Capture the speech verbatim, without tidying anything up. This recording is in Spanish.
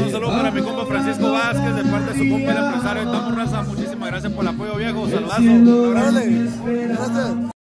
un saludo para mi compa Francisco Vázquez, de parte de su compa el empresario de Tamo Raza. Muchísimas gracias por el apoyo, viejo. Saludazo. Un abrazo. Gracias.